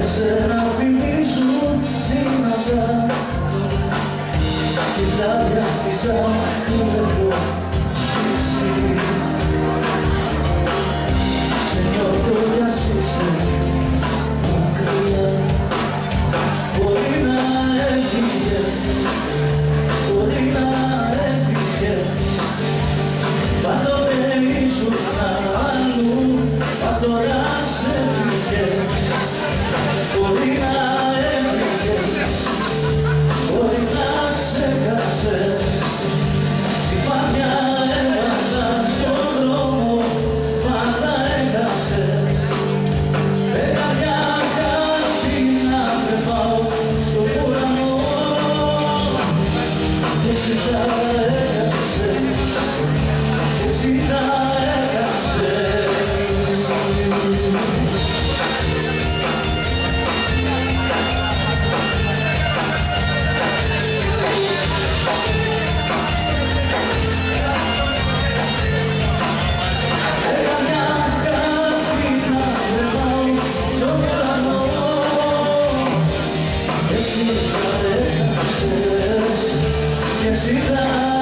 εσένα θυμίζουν δυνατά συντάγια πισά που έχω εσύ. Σε νιώθω κι ας είσαι μακριά. Μπορεί να έφυγες, μπορεί να έφυγες, πάντοτε ήσουν αλλού, μα τώρα ξέφυγες. Μπορεί να έφυγες, μπορεί να ξέχασες, σημάδια έβαλα στον δρόμο, μα τα έχασες. Έκανα μια αγάπη να τρεμάω στον ουρανό και εσύ τα έκαψες, και εσύ τα έκαψες. Εσύ τα έκαψες, και εσύ τα